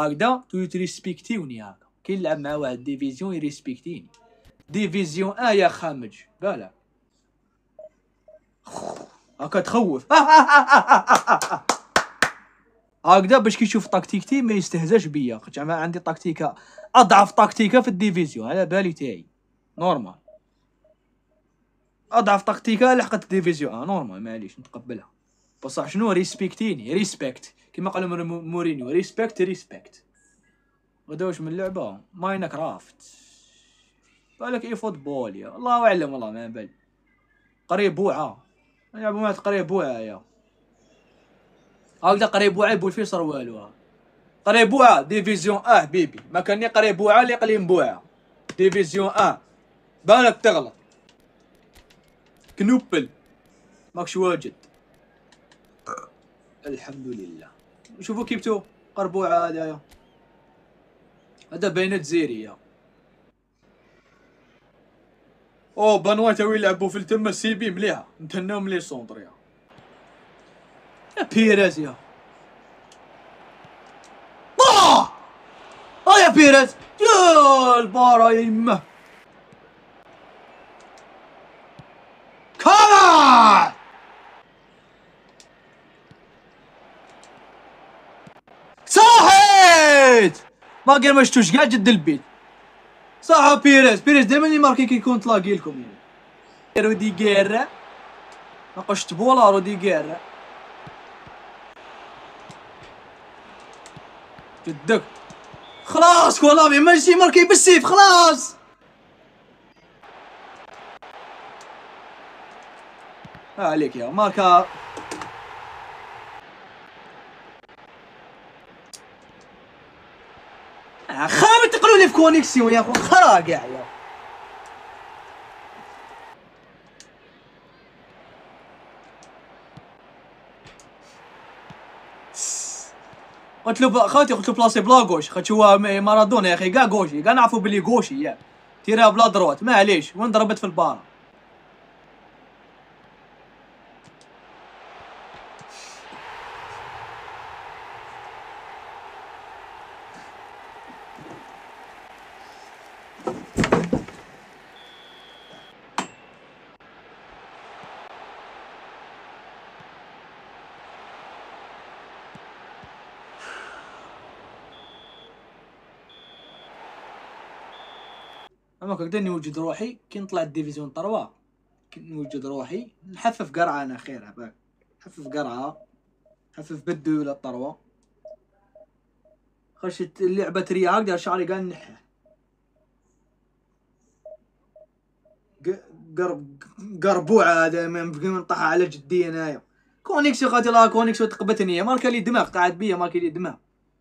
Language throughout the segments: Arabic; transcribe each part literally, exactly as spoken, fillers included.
هكذا تريسبكتيوني. هكا كي نلعب مع واحد ديفيزيون يريسبكتيني. ديفيزيون اه يا خامج بالا هكا تخوف. هكذا باش كيشوف تكتيكتي ما يستهزاش بيا، خاطر انا عندي تكتيكه اضعف تكتيكه في الديفيزيون على بالي تاعي نورمال. اضعف تكتيكه لحقت الديفيزيون اه نورمال معليش نتقبلها. بصح شنو ريسبكتيني ريسبكت كيما قال مورينيو ريسبكت ريسبكت. غدا واش من لعبه ماين كرافت بالك اي فوتبول يا الله اعلم والله ما بال قريب بوعه نلعبو مع قريب بوعه يا هكذا قريب بوعه يبول فيه صروالو. قريب بوعه ديفيزيون اه بيبي ما كاني قريب بوعه اللي قليم بوعه ديفيزيون اه بالك تغلط كنوبل ماكش واجد. الحمد لله. شوفوا كيبتو قربوعه هذايا هذا بينات زيريه. او بانوا تاوي يلعبوا في التما سي بي مليحه نتهناهم لي سونطر يا يا بيريز يا اه اه يا بيريز يا البارا يمه كمان صاحيت ما قال ما شفتوش كاع جد البيت صح. بيريز بيريز دائما يماركي كي يكون تلاقي لكم يعني روديغير ما قشت بولا روديغير جدك خلاص كولافي ماشي ماركي بالسيف خلاص. ها عليك يا ماركا خامل تقولوا لي في كونيكسيون يا اخو خرا كاع يا قلت له خاوتي قلت له بلاصي بلا غوش خاطر هو مارادونا يا اخي كاع غوشي كاع نعرفو بلي غوشي ياك تيرها بلا دروات معليش وين ضربت في البارا. اما كنت نوجد روحي كي نطلع الديفيزيون طروا كي نوجد روحي نحفف قرعه انا خير عباك نحفف قرعه نحفف بدو ولا الطروه خشت اللعبه رياض دار شعري قال نحه قرب قربوعه هذا من طاح على جدي انايا كونيكسيو خاطي لا كونيكسيو تقبتني ماركا لي دماغ قاعد بيا ماركا لي دماغ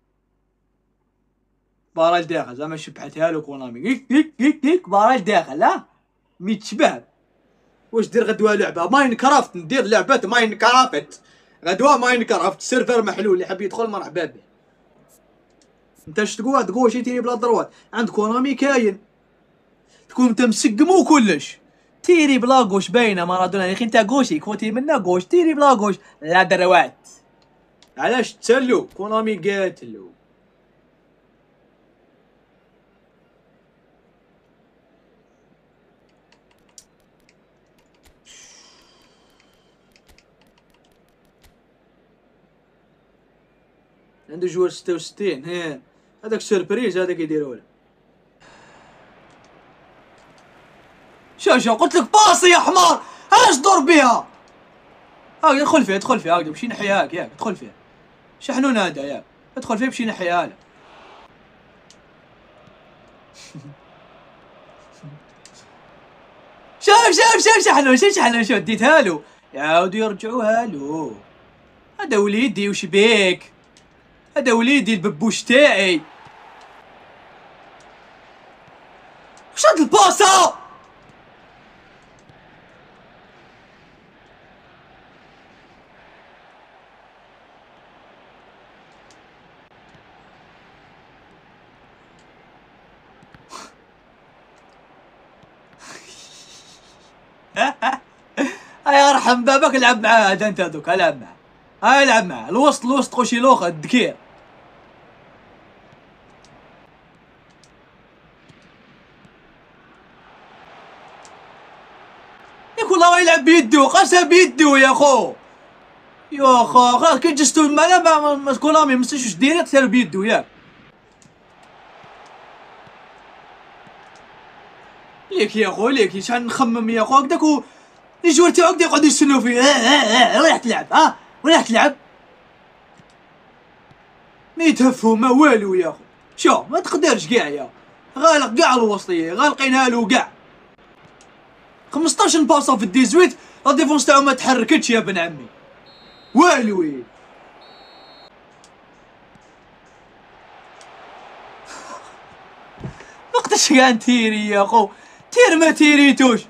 بارال داخل زعما شبحتها له كونامي هيك هيك هيك هيك بارال داخل لا ميت شباب واش دير غدوه لعبه ماين كرافت ندير لعبه ماين كرافت غدوه ماين كرافت سيرفر محلول اللي حاب يدخل مرحبا به. انت اش تقول تقول شي تيري بلا دروات عند كونامي كاين تكون انت مسقمو كلش تيري بلا غوش باينه مارادونا يا اخي انت غوشي كوتي منا غوش تيري بلا غوش لا دروات علاش تسلو كونامي قاتلو. عنده جوار ستة وستين ها هذاك سيربريز هذاك يديروا له. شو شو قلت لك باصي يا حمار اش دور بها هاك ادخل فيها ادخل فيها هاك مشي نحيها هاك ياك ادخل فيها شحنون هذا ياك ادخل فيها مشي نحيها له. شوف شوف شوف شحنون شوف شحنون شوف ديتها له يعاودوا يرجعوها له. هذا وليدي وش بيك هذا وليدي الببوش تاعي وش هاد الباصة هاي ارحم بابك العب معاه هذا انت هذوك العب معاه هاي العب معاه الوسط الوسط خوشي لوخ الدكير يلعب بيدو، قاسها بيدو يا خو. يا خو خلاص كي جستو المالا ما تكون رامي مستش واش داير تسالو بيدو ياك. ليك يا خو ليك شحال نخمم يا خو هكداك و الجوار تاعو هكدا يقعدو يستناو فيه. ها ها ها وين راح تلعب؟ ها وين راح تلعب؟ ما يتهفوا ما والو يا خو. شوف ما تقدرش كاع يا غالق كاع الوسطيه غالقينها له كاع. خمسطاش باصه في الديزويت لا ديفونس تاعو ما تحركتش يا بن عمي والو. وقتاش كاع نتيري يا خو تير ما تيريتوش.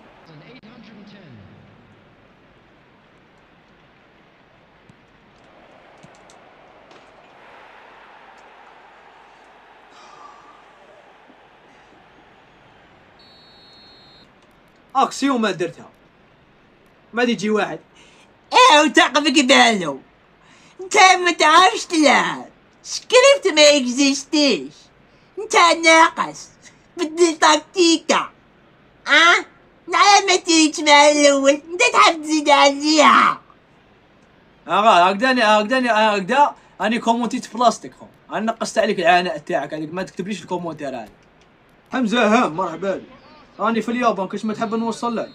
اكسيون ما درتها ما يجي واحد ايه وتعقبك بالو انت ما تعرفش تلعب سكريبت ما اكزيستيش انت ناقص بدل تكتيكا. اه نعم ما تريدش مع الاول انت تحب تزيد عليها. اه هكذا هكذا هكذا اني كومونتيت بلاستيك خو انا نقصت عليك العناء تاعك هذيك ما تكتبليش الكومونتير هذا. حمزه هام مرحبا بك راني في اليابان كاش ما تحب نوصل لك.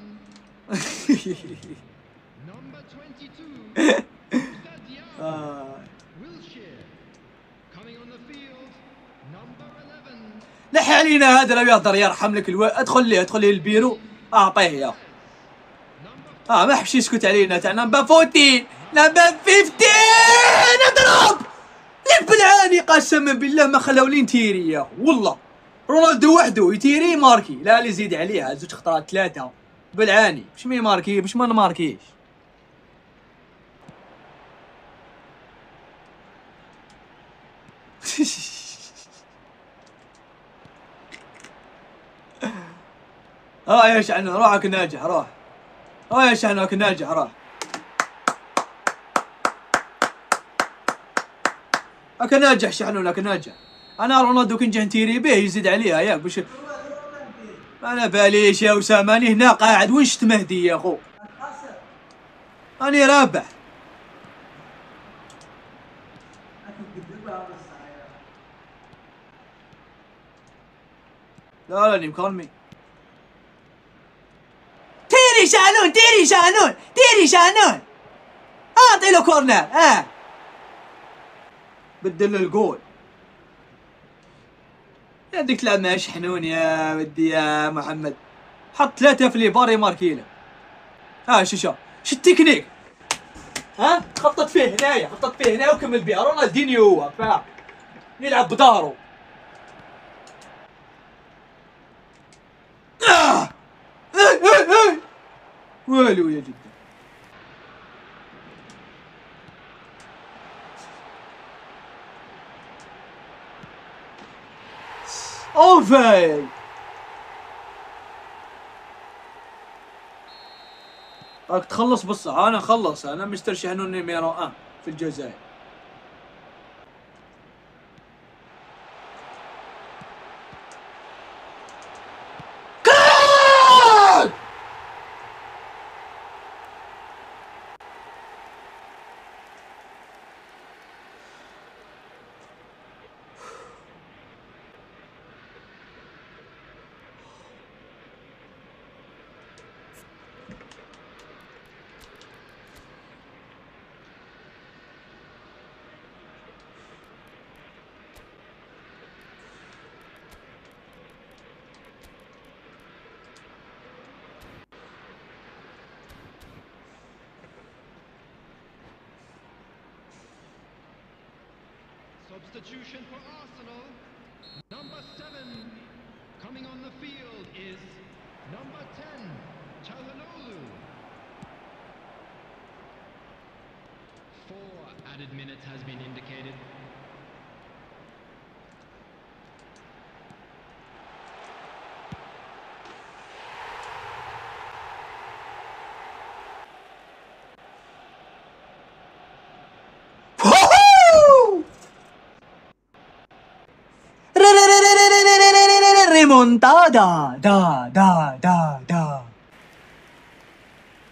لح علينا هذا لو يهضر يرحم لك الو... ادخل ليه ادخل ليه البيرو اعطيه يا اه ما حبش يسكت علينا تاع نمبر أربعتاشر نمبر خمستاشر اضرب لك بالعاني قسما بالله ما خلاو لي نتيري يا والله. رونالدو وحده يتيري ماركي لا اللي يزيد عليها زوج خطرات ثلاثه بالعاني باش ما يماركي باش ما نماركيش. اه يا شعنو روحك ناجح روح. اه يا شعنو ناجح روح. هكا ناجح شحنون هكا ناجح. انا رونالدو كي نجي نتيري به يزيد عليها ياك باش انا باليش يا اسامه اني هنا قاعد وين شت مهدي يا خو اني رابح. لا لا اني مكالمي. تيري شانون تيري شانون تيري شانون اعطي له كورنر. اه بدل الجول يا ديك تلعب مع شحنون يا ودي يا محمد. حط ثلاثة في ليبار يماركي له. ها شو شو شو التكنيك ها خطط فيه هنايا خطط فيه هنايا وكمل بها. رونالدينيو هو فاهم يلعب بدارو. آه. اي اي اي والو يا جدة. اوفي راك تخلص بالصح. انا خلص انا مستر شحنون نيميرو واحد في الجزائر. Substitution for Arsenal. Number seven coming on the field is number ten, Çalhanoğlu. Four added minutes has been indicated. ريمونتادا دا دا دا دا.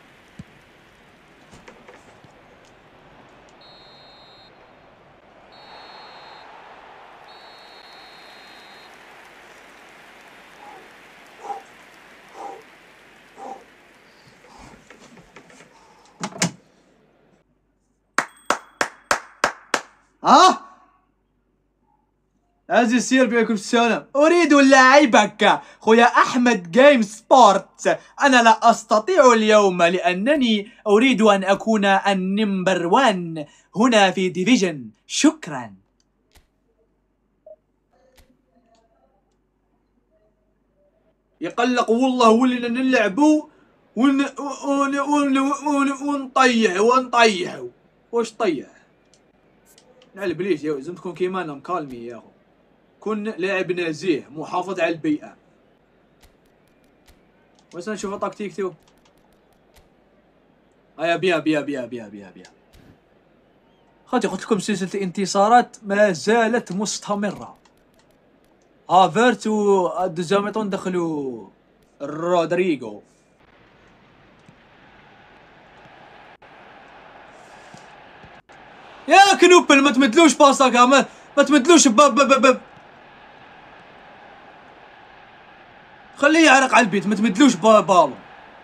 ها عزيزي السير بكم السلام. اريد لاعبك خويا احمد جيم سبورت. انا لا استطيع اليوم لانني اريد ان اكون النمبر وان هنا في ديفيجن. شكرا. يقلق والله ولينا نلعبوا ون ون ون ون ونطيح ونطيح. واش طيح؟ نعل بليش يا لازم تكون كيما انا مكالمي يا اخو. كن لاعب نزيه محافظ على البيئة. بس نشوف تكتيكتو. هيا بيا بيا بيا بيا بيا بيا خاطي قلت لكم سلسلة الانتصارات ما زالت مستمرة. هافرت و دوزاميتون دخلوا رودريغو. يا كنوبل ما تمدلوش باصاك، ما ما تمدلوش باب باب باب خليه يعرق على البيت، ما تمدلوش بالو.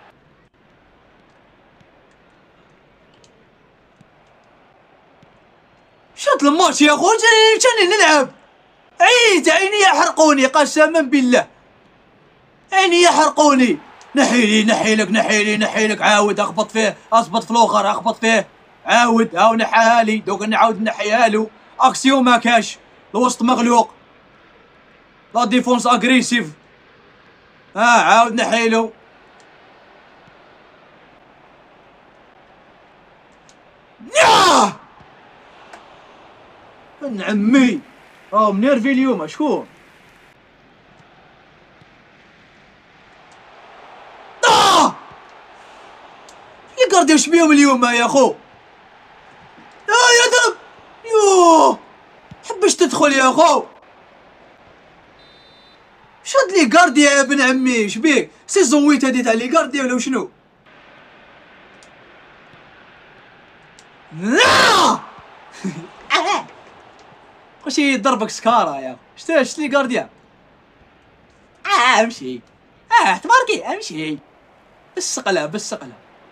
شات الماتش يا اخو، جاني نلعب. عيد عيني يحرقوني قسما بالله، عيني يحرقوني. نحيلي نحيلك نحيلي نحيلك، عاود اخبط فيه، اصبط في الاخر اخبط فيه، عاود هاو نحالي دوك نعاود نحيالو. اكسيون ما كاش، الوسط مغلوق، لا ديفونس اغريسيف. ها عاود نحيلو. ياه ابن عمي اه منيرفي اليوم. شكون؟ اه اللي قاعد يش بيهم اليوم يا خو. اه يا ضرب. يوه حبش تدخل يا خو. شاد لي كارديا يا ابن عمي، شبيك؟ سيزون ثمانية هادي تاع لي كارديا ولا شنو؟ لا واش يضربك سكارا يا شتا شت لي كارديا. اه امشي، اه تباركي امشي بالسقله بالسقله.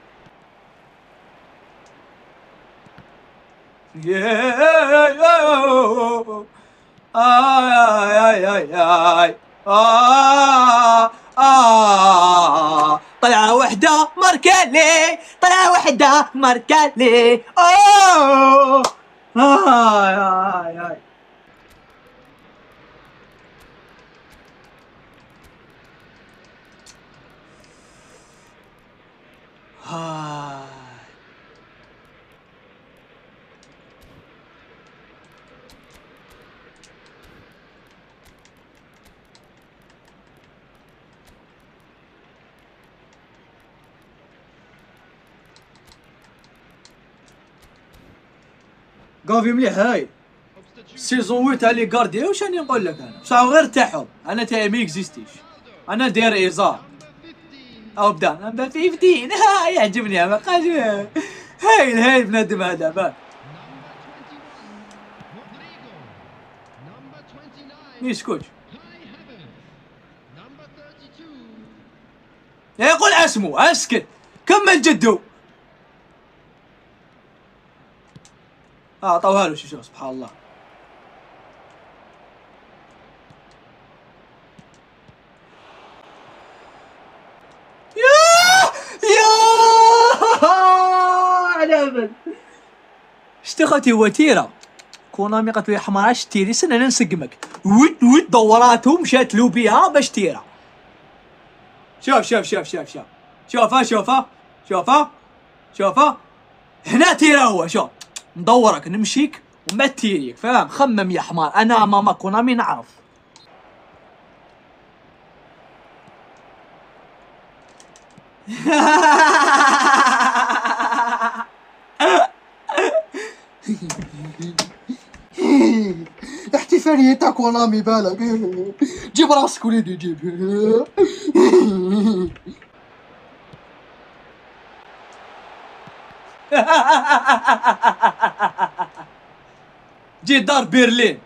آي آي آي آه آه طلعة وحدة ماركالي، طلعة وحدة ماركالي. أوه آي آي آي آي قافي مليح. هاي سيزون ثمانية تاع لي كارديا. واش راني نقول لك انا؟ بصح غير تاعهم انا تاعي ما اكزيستيش. انا داير ازار او بدا نمبر خمسطاش. ها يعجبني ما قاش. هايل هايل بنادم هذا باه. يسكت يقول اسمه اسكت كمل جدو. اه عطوها له. شوف سبحان الله. ياه ياه على بال شتي خوتي وتيره. كونامي قالت له يا حمار اش تيري سن انا نسقمك. ود ود دوراتهم مشات له بها باش تيره. شوف شوف شوف شوف شوف شوفها شوفها شوفها شوفها هنا تيره. هو شوف ندورك نمشيك وما تيريك، فاهم؟ خمم يا حمار. انا ماما كونامي نعرف. احتفالية تاع كونامي بالك. جيب راسك وليدي جيب. جي دار برلين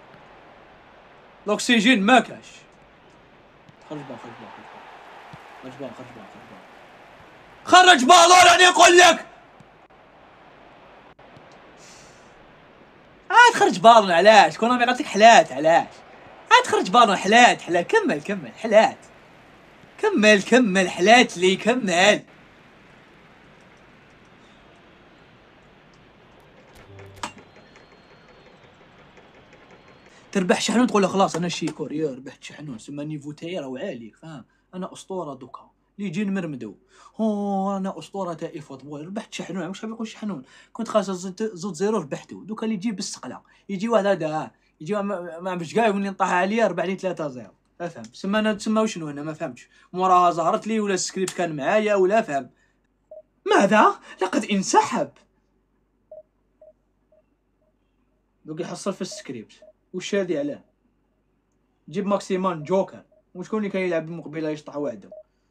الاكسجين ما كاش. خرج بال خرج بال خرج بال خرج بال خرج بالون راني نقول لك. عاد خرج بالون علاش كونامي قالت لك حلات علاش عاد خرج بالون حلات حلات كمل كمل حلات كمل كمل حلات لي كمل تربح شحنون تقول له خلاص انا شيكور يا ربحت شحنون سما نيفو تاعي راهو عالي فاهم انا اسطوره دوكا اللي يجي نمرمدو هو انا اسطوره تاع ايفوتبول ربحت شحنون واش حاب يقول شحنون كنت خاص زود زيرو ربحتو دوكا اللي يجي بالسقله يجي واحد هذا يجي ما عرفتش كاع يولي نطيح عليا ربحني ثلاثة صفر افهم سما انا تسمى شنو هنا ما فهمتش موراها ظهرت لي ولا السكريبت كان معايا ولا فهم ماذا لقد انسحب دوك يحصل في السكريبت وش هادي علاه جيب ماكسيمان جوكر وشكون اللي كان يلعب مقبله يشطح وحده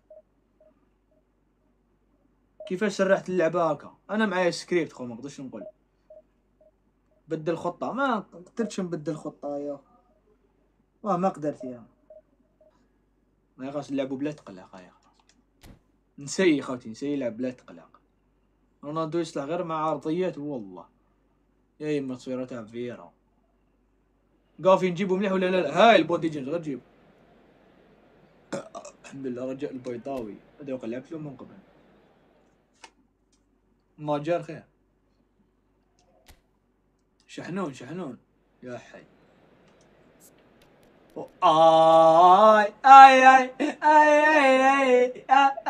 كيفاش سرحت اللعبه هكا انا معايا سكريبت خو ما نقدرش نقول بدل خطه ما قدرتش نبدل خطه يا واه ما قدرت يا ما خاص نلعبوا بلا تقلق يا نسي خوتي نسي يلعب بلا تقلق رونالدو يصلح غير مع عرضيات والله يا اما تصويره تاع فيرا قافي نجيبو مليح ولا لا لا هاي البودي جيمز غير جيبو الحمد لله رجاء البيضاوي هذا وقع لعبت له من قبل ما جار خير شحنون شحنون يا حي آي آي آي آي آي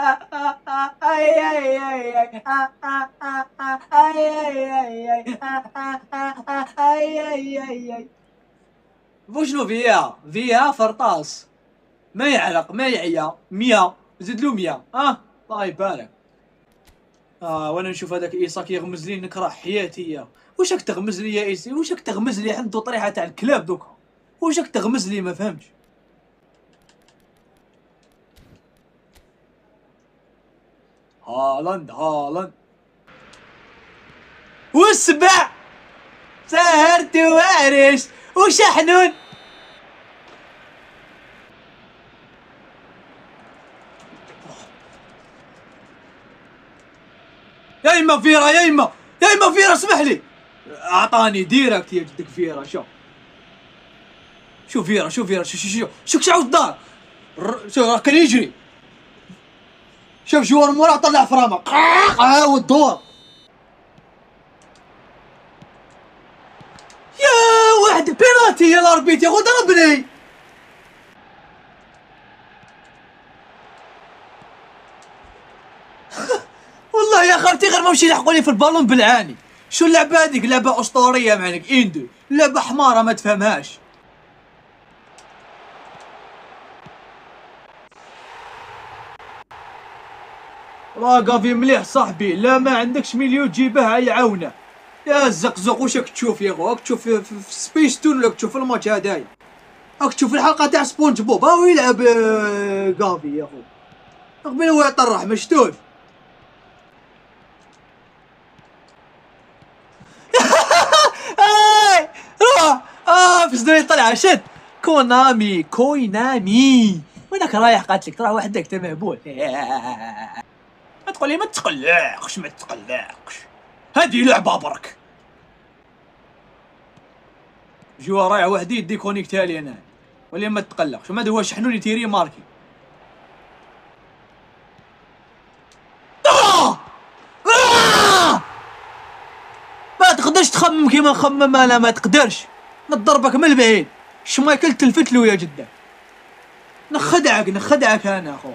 آي وشنو فيها فيها فرطاس ما يعلق ما يعيا مية زدلو مية اه الله يبارك اه وانا نشوف هذاك ايساك يغمز لي نكره حياتي يا واش راك تغمز لي يا ايسي واش راك تغمز لي عنده طريحه تاع الكلاب دوكا واش راك تغمز لي ما فهمتش هالاند هالاند والسبع سهرت وارش وشحنون يا اما فيرا يا اما يا اما فيرا اسمح لي اعطاني ديريكت يا جدك فيرا شوف شوف فيرا شوف فيرا شوف شوف شوف شوف الدار شوف راه كان يجري شوف جوار مورا طلع فرامه عاود دور يا واحد بينالتي يا الاربيت يا خو ضربني والله يا خالتي غير ما مشي يلحقوني في البالون بالعاني شو اللعبه هذيك لعبه اسطوريه معلك اندو لعبه حماره ما تفهمهاش راه كافي مليح صاحبي لا ما عندكش مليون جيبه يعاونه يا الزقزق واش راك تشوف يا خو راك تشوف في, في, في سبيس تون ولا تشوف الماتش هدايا راك تشوف الحلقه تاع سبونج بوب هاو يلعب كافي يا خو قبل هو يطرح مشتوت اي روح اه في صدري طلع شد كونامي كوينامي وينك رايح قالت لك ترى وحدك انت مهبول ما تقولي ما تقلقش ما تقلقش هذه لعبه برك جوا رايح وحدي يدي كونيكتها لي انا ولا ما تقلقش وما هو شحنوني تيري ماركي آه! آه! ما تقدرش تخمم كيما نخمم انا ما تقدرش نضربك من البعيد شمايكل تلفتلو يا جدة نخدعك نخدعك انا اخو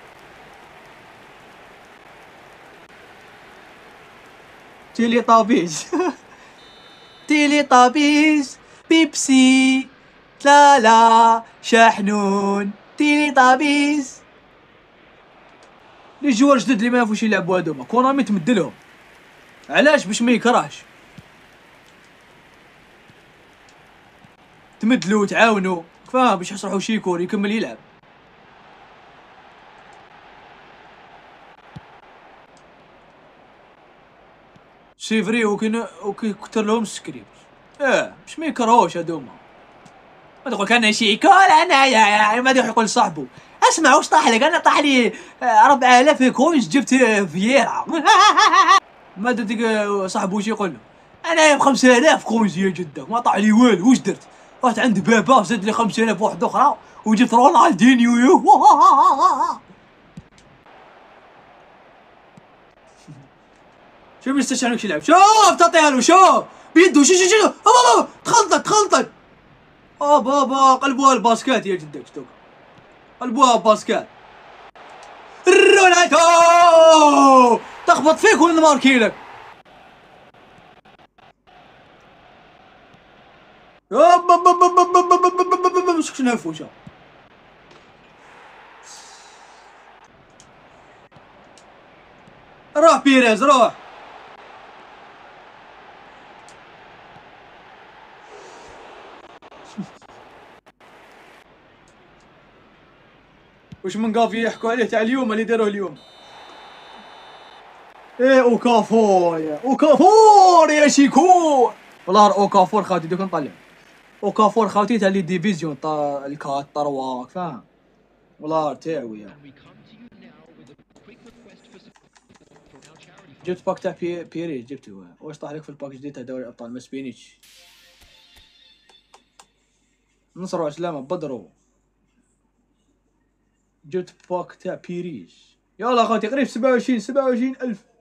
تيلي طابيز تيلي طابيز بيبسي لا لا شحنون تيلي طابيز لي جوار جدد اللي ما يعرفوش يلعبوا هذوما كونامي تمدلهم علاش باش ما يكرهش تمدلو تعاونوا فاهم باش يصلحوا شيكور يكمل يلعب سي فري وكي وكي كثر لهم سكريبت اه باش ما يكرهوش هذوما ما تقول كان شيكور انا يا ما يقول لصاحبه اسمع واش طاح لك انا طاح لي أربعة آلاف كوينز جبت فييرا ما ديك صاحبه واش يقول له انا ب خمسة آلاف خوزي يا جدك ما طاح لي والو. وش درت؟ رحت عند بابا زاد لي خمسة آلاف واحده اخرى وجبت رونالدينيو. شوف يستشعرك يلعب. شوف تعطيها له. شوف بيده. شوف شوف شوف بابا تخلطت تخلطت. اه بابا قلبوها الباسكات يا جدك. شتوك قلبوها باسكات. رونالدو تخبط فيك ونماركي لك. مسكش نفوشه. روح بيريز روح. وش من قافي يحكوا عليه تاع اليوم اللي داروه اليوم. ايه اوكافور يا اوكافور يا شيكور. والله اوكافور خاوتي دوك نطلع. اوكافور خاوتي تاع لي ديفيزيون طا الكات طرواك فاهم. والله تاعوي يا. جبت باك تاع بي... بيريز جبته. واش طاح لك في الباك جديد تاع دوري الابطال ما سبينيتش. نصر وعسلامة بدرو. جبت باك تاع بيريز. يلا اخوتي قريب سبعة وعشرين سبعة وعشرين الف.